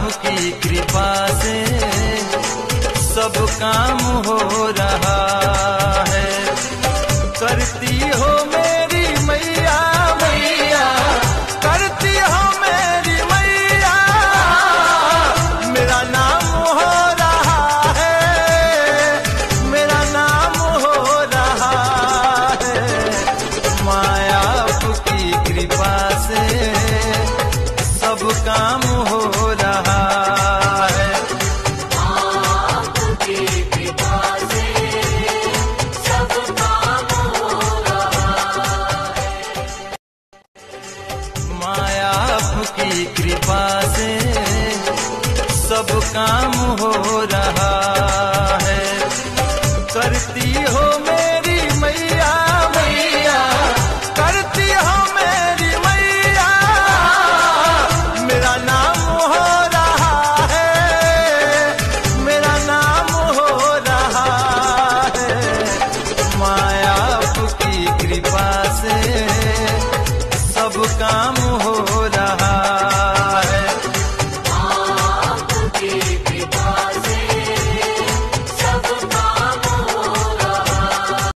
आपकी कृपा से सब काम हो रहा है। करती हो मेरी मैया मैया, करती हो मेरी मैया, मेरा नाम हो रहा है, मेरा नाम हो रहा है। माया आपकी कृपा से सब काम हो रहा है। आपकी कृपा से सब काम हो रहा है। माया आपकी कृपा से सब काम हो